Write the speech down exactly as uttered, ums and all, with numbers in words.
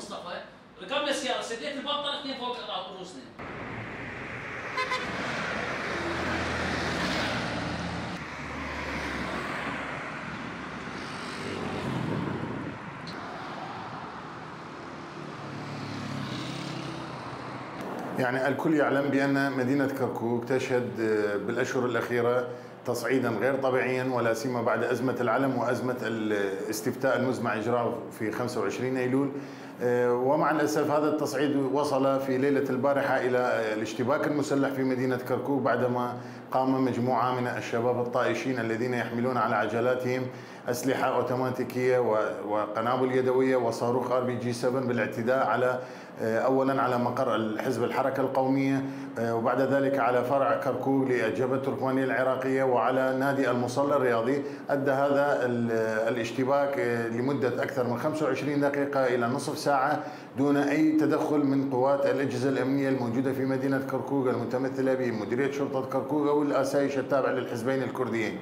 مصطفى ركبنا السياره سديت البطل اثنين فوق رؤوسنا. يعني الكل يعلم بأن مدينة كركوك تشهد بالأشهر الأخيرة تصعيدا غير طبيعيا، ولا سيما بعد أزمة العلم وأزمة الاستفتاء المزمع إجراءه في خمسة وعشرين أيلول. ومع الأسف هذا التصعيد وصل في ليلة البارحة إلى الاشتباك المسلح في مدينة كركوك بعدما قام مجموعة من الشباب الطائشين الذين يحملون على عجلاتهم أسلحة أوتوماتيكية وقنابل يدوية وصاروخ ار بي جي سبعة بالاعتداء على أولا على مقر حزب الحركة القومية، وبعد ذلك على فرع كركوك للجبهة التركمانية العراقية، وعلى نادي المصلى الرياضي. أدى هذا الاشتباك لمدة أكثر من خمسة وعشرين دقيقة إلى نصف ساعة دون أي تدخل من قوات الأجهزة الأمنية الموجودة في مدينة كركوك المتمثلة بمديرية شرطة كركوك أو الآسايش التابع للحزبين الكرديين.